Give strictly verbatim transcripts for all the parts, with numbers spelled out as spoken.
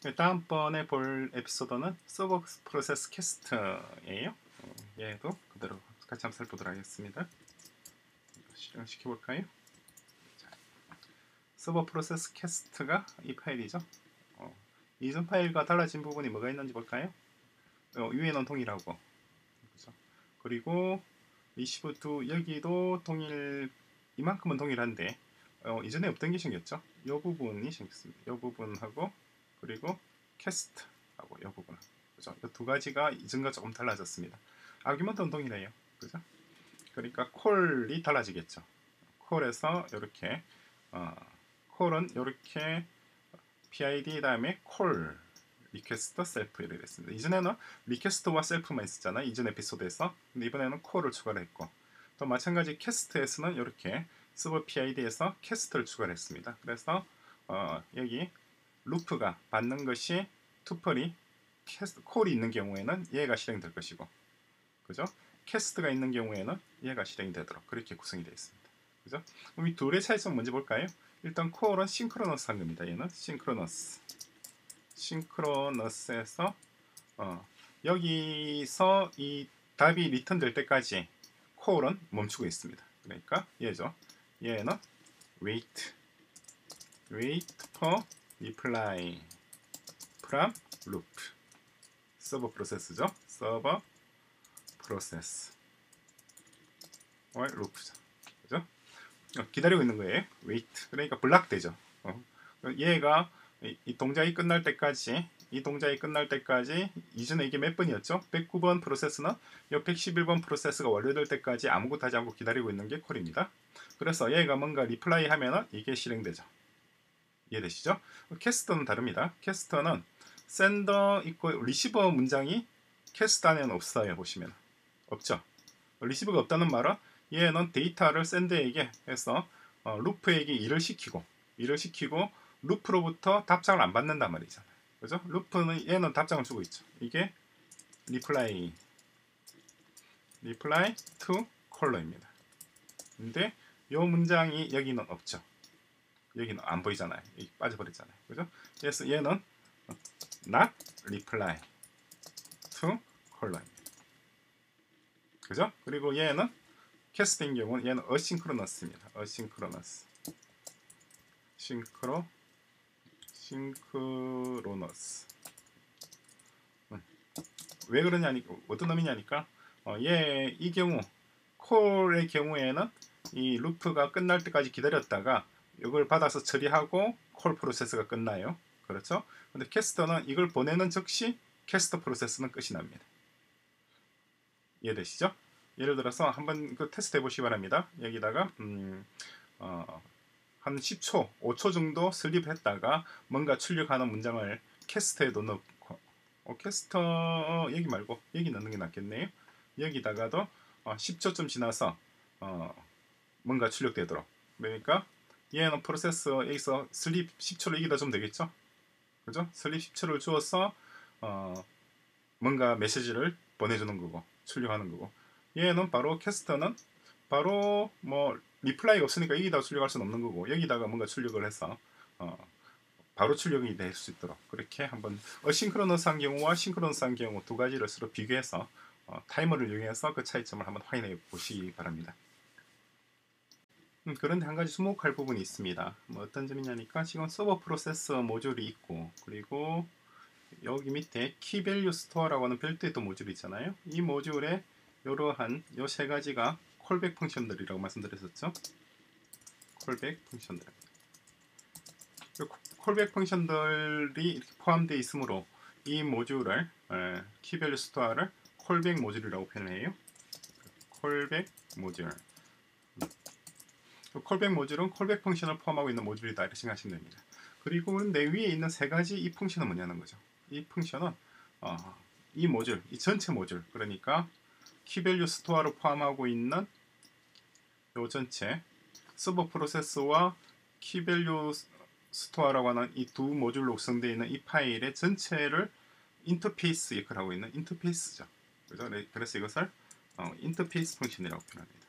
다음번에 볼 에피소드는 서버 프로세스 캐스트예요. 얘도 그대로 같이 한번 살펴보도록 하겠습니다. 실행시켜볼까요? 자, 서버 프로세스 캐스트가 이 파일이죠. 어, 이전 파일과 달라진 부분이 뭐가 있는지 볼까요? 어, 위에는 동일하고, 그죠? 그리고 리시브 투 여기도 동일, 이만큼은 동일한데 어, 이전에 없던 게 생겼죠. 이 부분이 생겼습니다. 이 부분하고 그리고 캐스트하고 이 부분, 그죠? 이 두 가지가 이전과 조금 달라졌습니다. 아규먼트는 동일해요, 그죠? 그러니까 콜이 달라지겠죠. 콜에서 이렇게 어, 콜은 이렇게 피아이디 다음에 콜 리퀘스트 셀프 이렇게 됐습니다. 이전에는 리퀘스트와 셀프만 있었잖아요, 이전 에피소드에서. 근데 이번에는 콜을 추가를 했고, 또 마찬가지 캐스트에서는 이렇게 서버 피아이디에서 캐스트를 추가를 했습니다. 그래서 어, 여기 루프가 받는 것이 투플이 캐스트, 콜이 있는 경우에는 얘가 실행될 것이고, 그죠? 캐스트가 있는 경우에는 얘가 실행이 되도록 그렇게 구성이 되어 있습니다. 그죠? 그럼 이 둘의 차이점 먼저 볼까요? 일단 콜은 싱크로너스한 겁니다. 얘는 싱크로너스. 싱크로너스에서 어, 여기서 이 답이 리턴 될 때까지 콜은 멈추고 있습니다. 그러니까 얘죠. 얘는 wait wait for reply from loop. 서버 프로세스죠. 서버 프로세스 or loop죠. 그죠? 어, 기다리고 있는 거예요. wait. 그러니까 블락되죠. 어, 얘가 이, 이 동작이 끝날 때까지 이 동작이 끝날 때까지 이전에 이게 몇 번이었죠? 백구 번 프로세스는 이 백십일 번 프로세스가 완료될 때까지 아무것도 하지 않고 기다리고 있는 게 콜입니다. 그래서 얘가 뭔가 리플라이 하면은 이게 실행되죠. 이해되시죠? 캐스터는 다릅니다. 캐스터는 샌더 있고 리시버 문장이 캐스트 안에는 없어요. 보시면 없죠. 리시버가 없다는 말은 얘는 데이터를 샌드에게 해서 어, 루프에게 일을 시키고 일을 시키고 루프로부터 답장을 안 받는단 말이잖아요. 그죠? 루프는 얘는 답장을 주고 있죠. 이게 reply reply to caller입니다. 근데 이 문장이 여기는 없죠. 여기는 안 보이잖아요. 여기 빠져버렸잖아요. 그죠? 그래서 얘는 not reply to caller입니다. 그죠? 그리고 얘는 캐스트인 경우는 얘는 asynchronous입니다. asynchronous 싱크로 싱크로너스. 음. 왜 그러냐니까, 어떤 의미냐니까 어, 얘 이 경우 콜의 경우에는 이 루프가 끝날 때까지 기다렸다가 이걸 받아서 처리하고 콜 프로세스가 끝나요. 그렇죠? 근데 캐스터는 이걸 보내는 즉시 캐스터 프로세스는 끝이 납니다. 이해되시죠? 예를 들어서 한번 그 테스트 해보시기 바랍니다. 여기다가 음, 어, 한 십 초, 오 초 정도 슬립했다가 뭔가 출력하는 문장을 캐스터에도 넣고, 어, 캐스터 여기 말고 여기 넣는 게 낫겠네요. 여기다가도 어, 십 초쯤 지나서 어, 뭔가 출력되도록. 그러니까 얘는 프로세스 여기서 슬립 십 초를 여기다 주면 되겠죠? 그죠? 슬립 십 초를 주어서 어, 뭔가 메시지를 보내주는 거고 출력하는 거고, 얘는 바로 캐스터는 바로 뭐 리플라이가 없으니까 여기다가 출력할 수는 없는 거고, 여기다가 뭔가 출력을 해서 어, 바로 출력이 될 수 있도록 그렇게 한번 어싱크로너스한 경우와 싱크로너스한 경우 두 가지를 서로 비교해서 어, 타이머를 이용해서 그 차이점을 한번 확인해 보시기 바랍니다. 음, 그런데 한 가지 주목할 부분이 있습니다. 뭐 어떤 점이냐니까 지금 서버 프로세스 모듈이 있고, 그리고 여기 밑에 키밸류 스토어라고 하는 별도의 또 모듈이 있잖아요. 이 모듈에 이러한 이 세 가지가 콜백 펑션들이라고 말씀드렸었죠. 콜백 펑션들. 콜백 펑션들이 이렇게 포함되어 있으므로 이 모듈을 키밸류 스토어를 콜백 모듈이라고 표현해요. 콜백 모듈. 콜백 모듈은 콜백 펑션을 포함하고 있는 모듈이다 이렇게 생각하시면 됩니다. 그리고 내 위에 있는 세 가지 이 펑션은 뭐냐는 거죠. 이 펑션은 어, 이 모듈, 이 전체 모듈, 그러니까 키밸류 스토어를 포함하고 있는 이 전체 서버 프로세스와 키밸류 스토어라고 하는 이 두 모듈로 구성되어 있는 이 파일의 전체를 인터페이스 역할을 하고 있는 인터페이스죠. 그죠? 그래서 이것을 어, 인터페이스 펑션이라고 표현합니다.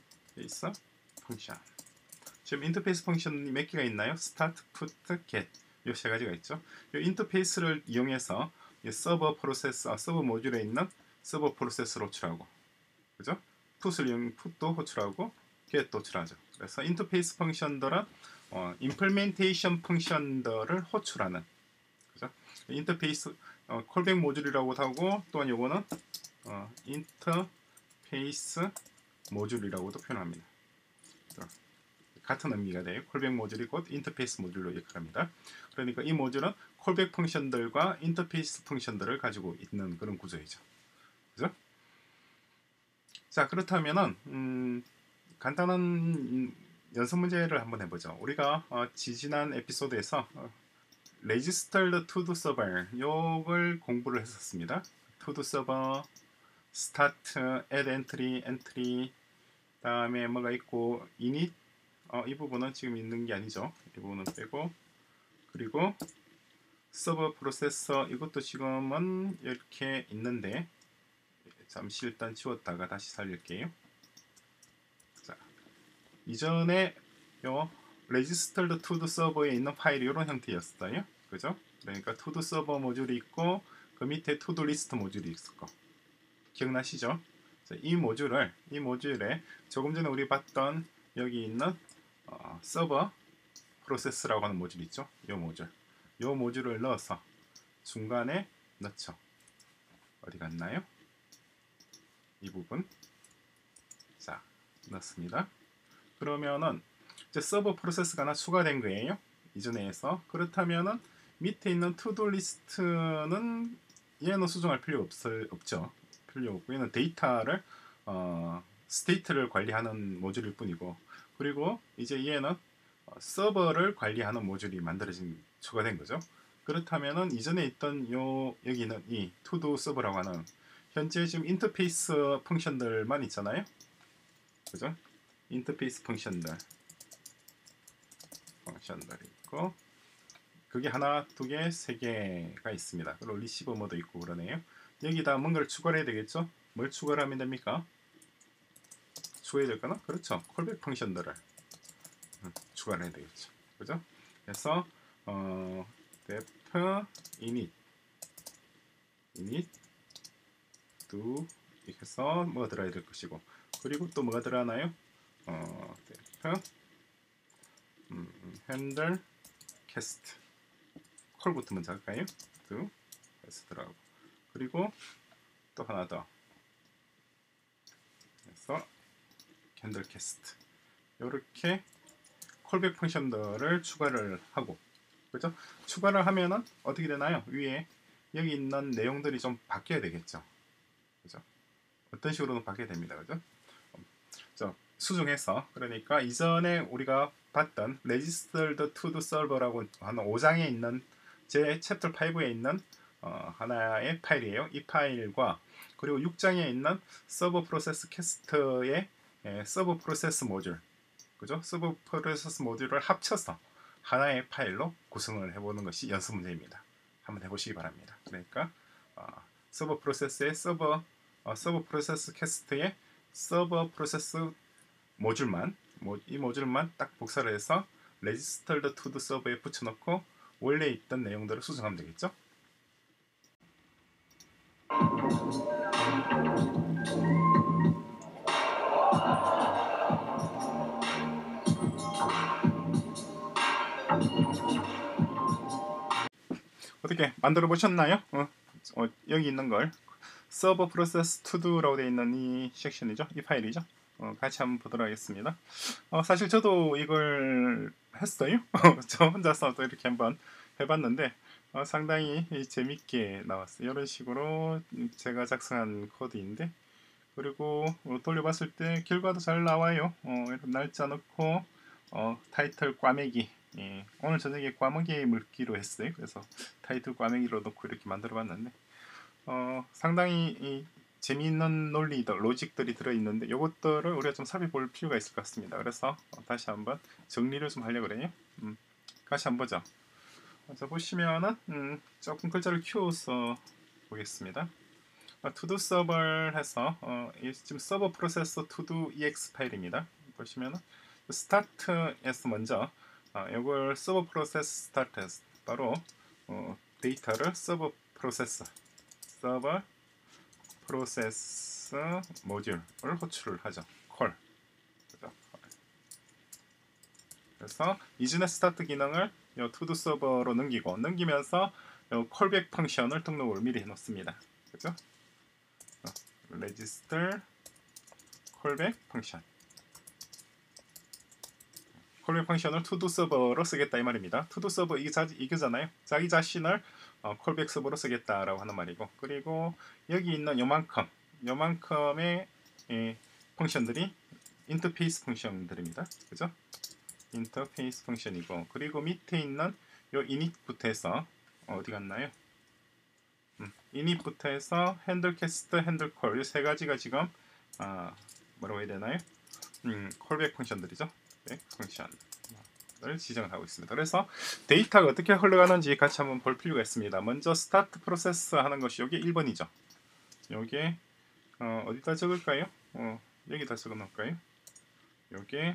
페이스 펑션. 지금 인터페이스 펑션이 몇 개가 있나요? 스타트, 푸트, 겟. 이 세 가지가 있죠. 이 인터페이스를 이용해서 이 서버 프로세스, 아, 서버 모듈에 있는 서버 프로세스를 호출하고, 그죠? 풋을 이용 풋도 호출하고 get도 호출하죠. 그래서 인터페이스 펑션들은 어, implementation 펑션들을 호출하는, 그죠? 인터페이스 어, 콜백 모듈이라고도 하고, 또한 요거는 어, 인터페이스 모듈이라고도 표현합니다. 같은 의미가 돼요. 콜백 모듈이 곧 인터페이스 모듈로 역할합니다. 그러니까 이 모듈은 콜백 펑션들과 인터페이스 펑션들을 가지고 있는 그런 구조이죠. 그죠? 자, 그렇다면은 음, 간단한 연습 문제를 한번 해보죠. 우리가 어, 지지난 에피소드에서 어, registered to the server 요걸 공부를 했었습니다. to the server, start, add entry, entry, 다음에 뭐가 있고 init, 어, 이 부분은 지금 있는 게 아니죠. 이 부분은 빼고, 그리고 서버 프로세서 이것도 지금은 이렇게 있는데 잠시 일단 지웠다가 다시 살릴게요. 자, 이전에 요 registered to the server에 있는 파일이 이런 형태였어요. 그죠? 그러니까 to the server 모듈이 있고 그 밑에 to do list 모듈이 있을 거. 기억나시죠? 자, 이 모듈을 이 모듈에 조금 전에 우리 봤던 여기 있는 어, 서버 프로세스라고 하는 모듈 있죠? 이 모듈. 이 모듈을 넣어서 중간에 넣죠. 어디 갔나요? 이 부분. 자, 넣습니다. 그러면은 이제 서버 프로세스가 하나 추가된 거예요. 이전에 해서. 그렇다면은 밑에 있는 투도 리스트는 얘는 수정할 필요 없을, 없죠. 필요 없고 얘는 데이터를 어, 스테이트를 관리하는 모듈일 뿐이고, 그리고 이제 얘는 서버를 관리하는 모듈이 만들어진 추가된 거죠. 그렇다면은 이전에 있던 요 여기는 이 투도 서버라고 하는 현재 지금 인터페이스 펑션들만 있잖아요. 그죠? 인터페이스 펑션들 펑션들이 있고, 그게 하나, 두 개, 세 개가 있습니다. 그리고 리시버 모드 있고 그러네요. 여기다 뭔가를 추가를 해야 되겠죠? 뭘 추가를 하면 됩니까? 추가해야 될까나? 그렇죠. 콜백 펑션들을 음, 추가를 해야 되겠죠. 그죠? 그래서 어, def init init do 이렇게 해서 뭐가 들어야 될 것이고, 그리고 또 뭐가 들어가나요? 어, def 음, handle cast 콜부터 먼저 할까요? do 해서 들어가고, 그리고 또 하나 더 그래서 handle cast 이렇게 콜백 펑션들을 추가를 하고, 그죠? 추가를 하면은 어떻게 되나요? 위에 여기 있는 내용들이 좀 바뀌어야 되겠죠. 그죠? 어떤 식으로는 바뀌어야 됩니다. 그죠? 자, 수정해서, 그러니까 이전에 우리가 봤던 registered to the server라고 하는 오 장에 있는 제 챕터 오에 있는 어, 하나의 파일이에요. 이 파일과 그리고 육 장에 있는 서버 프로세스 캐스트의 예, 서버 프로세스 모듈, 그죠? 서버 프로세스 모듈을 합쳐서 하나의 파일로 구성을 해보는 것이 연습 문제입니다. 한번 해보시기 바랍니다. 그러니까 어, 서버 프로세스의 서버 어, 서버 프로세스 캐스트의 서버 프로세스 모듈만 이 모듈만 딱 복사를 해서 registered to the server에 붙여놓고 원래 있던 내용들을 수정하면 되겠죠? 어떻게 만들어 보셨나요? 어, 어, 여기 있는 걸 서버 프로세스 투두라고 되어 있는 이 섹션이죠, 이 파일이죠. 어, 같이 한번 보도록 하겠습니다. 어, 사실 저도 이걸 했어요. 저 혼자서 또 이렇게 한번 해봤는데 어, 상당히 재밌게 나왔어요. 이런 식으로 제가 작성한 코드인데, 그리고 어, 돌려봤을 때 결과도 잘 나와요. 어, 이런 날짜 넣고 어, 타이틀 꽈매기, 예, 오늘 저녁에 꽈매기 물기로 했어요. 그래서 타이틀 꽈매기로 넣고 이렇게 만들어봤는데 어, 상당히 이, 재미있는 논리들, 로직들이 들어있는데 이것들을 우리가 좀 살펴볼 필요가 있을 것 같습니다. 그래서 어, 다시 한번 정리를 좀 하려고 그래요. 음, 같이 한번 보죠. 자, 보시면은 음, 조금 글자를 키워서 보겠습니다. 어, to do server 해서 어, 이 지금 서버 프로세서 to do ex 파일입니다. 보시면은 start에서 먼저 어, 이걸 서버 프로세스 스타트에서 바로 어, 데이터를 서버 프로세서 서버 프로세서 모듈을 호출을 하죠. 콜. 그래서 이전의 스타트 기능을 요 투두 서버로 넘기고 넘기면서 요 콜백 펑션을 등록을 미리 해놓습니다. 그죠? register 콜백 펑션. 콜백 펑션을 투두 서버로 쓰겠다 이 말입니다. 투두 서버 이게 자, 이거잖아요. 자기 자신을 어, 콜백 서버로 쓰겠다라고 하는 말이고, 그리고 여기 있는 요만큼 요만큼의 예, 펑션들이 인터페이스 펑션들입니다. 그죠? 인터페이스 펑션이고, 그리고 밑에 있는 요 init부터 해서 어, 어디 갔나요? 음, init부터 해서 핸들 캐스트, 핸들 콜 이 세 가지가 지금 아, 뭐라고 해야 되나요? 음, 콜백 펑션들이죠. 네, 펑션을 지정을 하고 있습니다. 그래서 데이터가 어떻게 흘러가는지 같이 한번 볼 필요가 있습니다. 먼저 스타트 프로세스 하는 것이 여기 일 번이죠. 여기에 어, 어디다 적을까요? 어, 여기다 적어 놓을까요? 여기에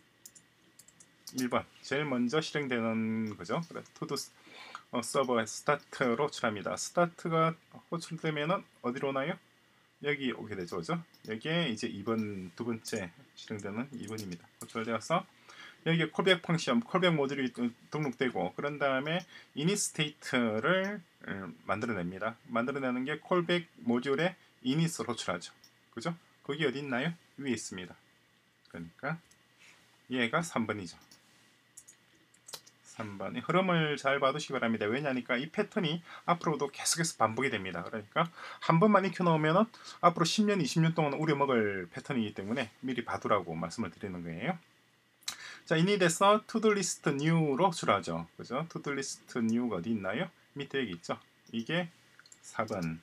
일 번 제일 먼저 실행되는 거죠. 그래, 투두 어, 서버 스타트로 호출합니다. 스타트가 호출되면은 어디로 오나요? 여기 오게 되죠, 그죠? 여기에 이제 이 번 두 번째 실행되는 이 번입니다. 호출되어서 여기에 콜백 펑션, 콜백 모듈이 등록되고, 그런 다음에 init state를 만들어냅니다. 만들어내는 게 콜백 모듈의 init을 호출하죠, 그죠? 거기 어디 있나요? 위에 있습니다. 그러니까 얘가 삼 번이죠. 삼 번. 흐름을 잘 봐두시기 바랍니다. 왜냐니까 이 패턴이 앞으로도 계속해서 반복이 됩니다. 그러니까 한 번만 익혀놓으면 앞으로 십 년, 이십 년 동안 우려먹을 패턴이기 때문에 미리 봐두라고 말씀을 드리는 거예요. 자, init에서 todoList new로 호출하죠. 그죠? todoList new가 어디 있나요? 밑에 여기 있죠. 이게 사 번.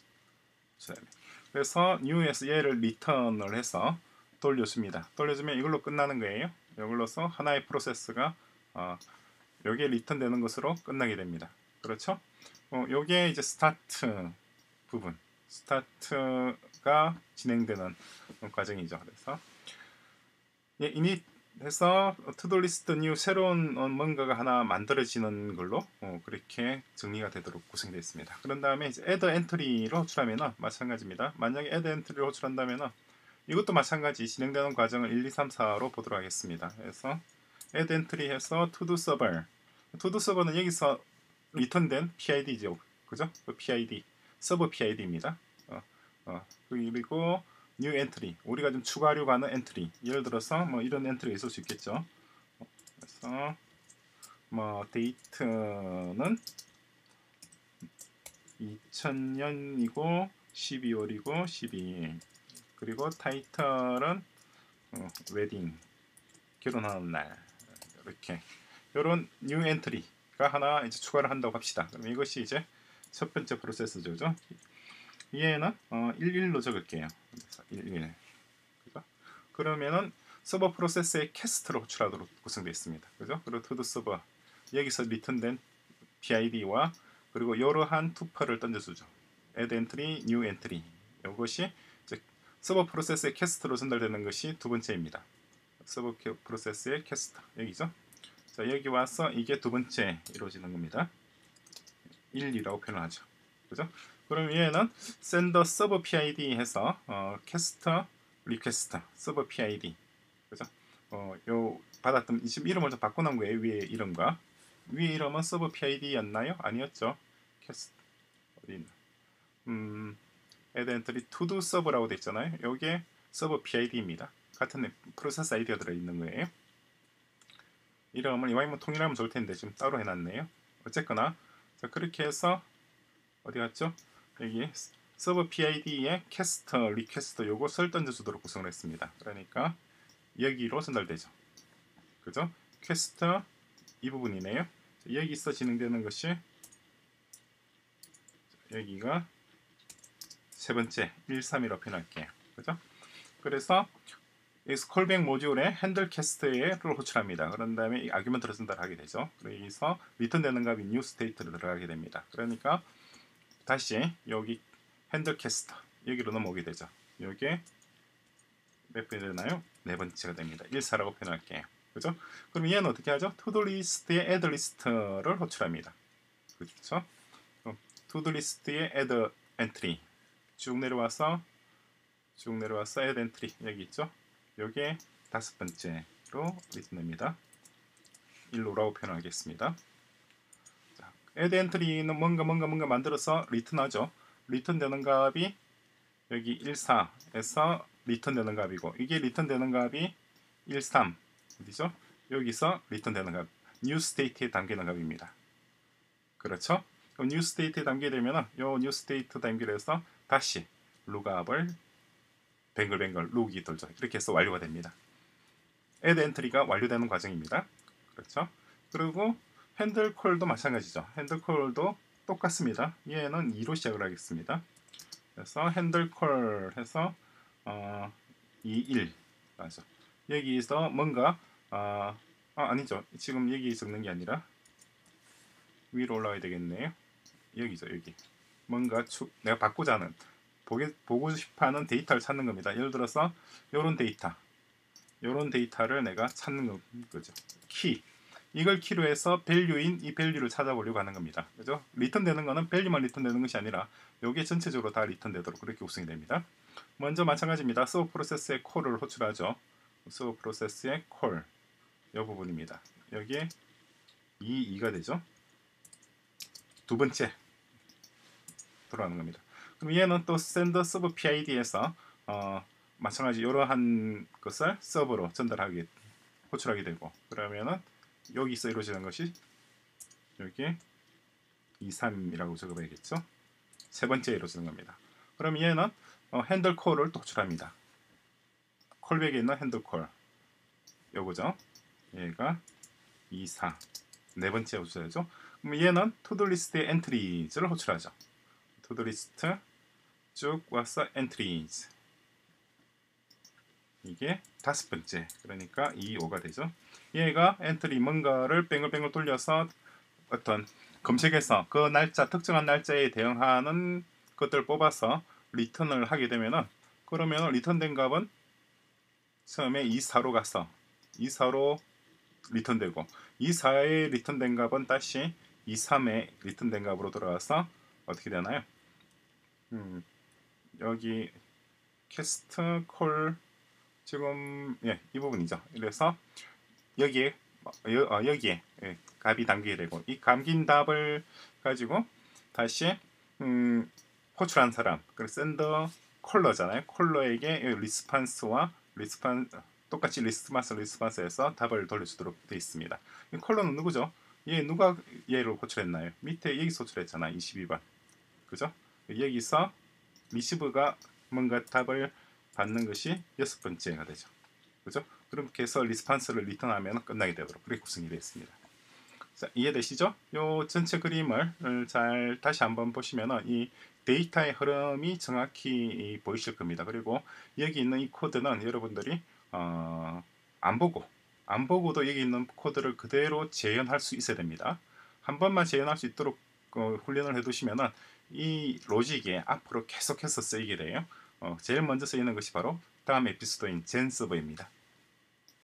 그래서 new에서 얘를 return을 해서 돌려줍니다. 돌려주면 이걸로 끝나는 거예요. 이걸로서 하나의 프로세스가 어, 여기에 리턴 되는 것으로 끝나게 됩니다. 그렇죠? 어, 요게 이제 스타트 부분, 스타트가 진행되는 과정이죠. 그래서 예, init해서 투도리스트 뉴 새로운 뭔가가 하나 만들어지는 걸로 어, 그렇게 정리가 되도록 구성되어 있습니다. 그런 다음에 이제 add entry로 호출하면은 마찬가지입니다. 만약에 add entry를 호출한다면은 이것도 마찬가지 진행되는 과정을 일, 이, 삼, 사로 보도록 하겠습니다. 그래서 add entry 해서 to do server. to do server는 여기서 리턴된 피아이디죠. 그죠? 그 피아이디. 서버 피아이디입니다. 어, 어, 그리고 new entry. 우리가 좀 추가하려고 하는 엔트리. 예를 들어서 뭐 이런 엔트리가 있을 수 있겠죠. 그래서 뭐 데이트는 이천 년이고 십이월이고 십이일. 그리고 타이틀은 어, 웨딩. 결혼하는 날. 이렇게 이런 뉴 엔트리가 하나 이제 추가를 한다고 합시다. 그럼 이것이 이제 첫 번째 프로세스죠. 그죠? 얘는 어, 일일로 적을게요. 그래서 일일. 그죠? 그러면은 서버 프로세스의 캐스트로 호출하도록 구성되어 있습니다. 그죠? 그리고 투두 서버 여기서 리턴된 피아이디와 그리고 이러한 투퍼를 던져주죠. add entry, new entry. 이것이 이제 서버 프로세스의 캐스트로 전달되는 것이 두 번째입니다. 서버 프로세스의 캐스트 여기죠. 자, 여기 와서 이게 두 번째 이루어지는 겁니다. 일이라고 표현하죠. 그죠? 그럼 얘는 sender server pid 해서 어, 캐스터 리퀘스트 서버 pid 그죠? 어, 요 받았던 지금 이름을 좀 바꿔놓은 거예요. 위에 이름과 위에 이름은 서버 pid였나요? 아니었죠. 캐스트 어디 있나? 음, add entry to do server라고 돼 있잖아요. 요게 서버 pid입니다. 같은 프로세스 아이디가 들어있는 거예요. 이름을 이왕이면 통일하면 좋을 텐데 지금 따로 해놨네요. 어쨌거나 자, 그렇게 해서 어디 갔죠? 여기 서버 피아이디에 캐스터, 리퀘스터 요것을 던져주도록 구성을 했습니다. 그러니까 여기로 전달되죠. 그죠? 캐스터 이 부분이네요. 여기서 진행되는 것이 여기가 세 번째 일, 삼이라고 표현할게요. 그죠? 그래서 콜백 모듈에 핸들 캐스트를 호출합니다. 그런 다음에 이 아규먼트를 전달하게 되죠. 그래서 리턴되는 값이 new state로 들어가게 됩니다. 그러니까 다시 여기 핸들 캐스트 여기로 넘어오게 되죠. 이게 몇 번이 되나요? 네 번째가 됩니다. 일, 사라고 표현할게요. 그죠? 그럼 얘는 어떻게 하죠? 투두 리스트에 add 리스트를 호출합니다. 그렇죠? 투두 리스트에 add entry 쭉 내려와서 쭉 내려와서 add entry 여기 있죠? 요게 다섯 번째로 리턴됩니다. 일로라고 표현하겠습니다. 자, add entry는 뭔가 뭔가 뭔가 만들어서 리턴하죠. 리턴되는 값이 여기 일사에서 리턴되는 값이고 이게 리턴되는 값이 일삼 어디죠? 여기서 리턴되는 값 new state에 담기는 값입니다. 그렇죠? new state에 담게 되면은 요 new state 담기를 해서 다시 룩업을 뱅글뱅글 룩이 돌죠. 이렇게 해서 완료가 됩니다. add entry가 완료되는 과정입니다. 그렇죠? 그리고 핸들 콜도 마찬가지죠. 핸들 콜도 똑같습니다. 얘는 이로 시작을 하겠습니다. 그래서 핸들 콜 해서 어, 이십일 맞아. 여기서 뭔가 어, 아, 아니죠. 지금 여기 적는 게 아니라 위로 올라와야 되겠네요. 여기죠. 여기 뭔가 추, 내가 바꾸자 하는 보게, 보고 싶어하는 데이터를 찾는 겁니다. 예를 들어서 요런 데이터 요런 데이터를 내가 찾는 거죠. 키 이걸 키로 해서 밸류인 이 밸류를 찾아보려고 하는 겁니다. 그죠? 리턴되는 거는 밸류만 리턴되는 것이 아니라 요게 전체적으로 다 리턴되도록 그렇게 구성이 됩니다. 먼저 마찬가지입니다. 서브 프로세스의 콜을 호출하죠. 서브 프로세스의 콜 이 부분입니다. 여기에 이십이가 되죠. 두 번째 들어가는 겁니다. 그럼 얘는 또 send sub pid에서 어, 마찬가지 이러한 것을 서버로 전달하게 호출하게 되고 그러면은 여기서 이루어지는 것이 여기 이십삼이라고 적어봐야겠죠. 세 번째 이루어지는 겁니다. 그럼 얘는 어, 핸들 콜을 또 호출합니다. 콜백에 있는 핸들 콜 요거죠. 얘가 이십사 네 번째 호출하죠. 그럼 얘는 투두 리스트의 엔트리즈를 호출하죠. 투두 리스트 쭉 와서 엔트리즈 이게 다섯 번째 그러니까 이십오가 되죠. 얘가 엔트리 뭔가를 뱅글뱅글 돌려서 어떤 검색해서 그 날짜 특정한 날짜에 대응하는 것들을 뽑아서 리턴을 하게 되면은 그러면 리턴된 값은 처음에 이십사로 가서 이십사로 리턴되고 이십사에 리턴된 값은 다시 이십삼에 리턴된 값으로 돌아와서 어떻게 되나요? 음, 여기 캐스트 콜 지금 예, 이 부분이죠. 그래서 여기에 여, 어, 여기에 예, 값이 담기게 되고 이 담긴 답을 가지고 다시 음, 호출한 사람 그래서 샌더 콜러잖아요. 콜러에게 리스판스와 리스판 똑같이 리스판스 리스판스에서 답을 돌려주도록 되어 있습니다. 이 콜러는 누구죠? 얘 누가 얘를 호출했나요? 밑에 여기서 호출했잖아. 이십이 번 그죠? 여기서 리시브가 뭔가 답을 받는 것이 여섯 번째가 되죠. 그죠? 그렇게 해서 리스판스를 리턴하면 끝나게 되도록 그렇게 구성이 되어 있습니다. 자, 이해되시죠? 요 전체 그림을 잘 다시 한번 보시면은 이 데이터의 흐름이 정확히 보이실 겁니다. 그리고 여기 있는 이 코드는 여러분들이 어, 안 보고 안 보고도 여기 있는 코드를 그대로 재현할 수 있어야 됩니다. 한 번만 재현할 수 있도록 어, 훈련을 해두시면은 이 로직이 앞으로 계속해서 쓰이게 돼요. 어, 제일 먼저 쓰이는 것이 바로 다음 에피소드인 젠 서버입니다.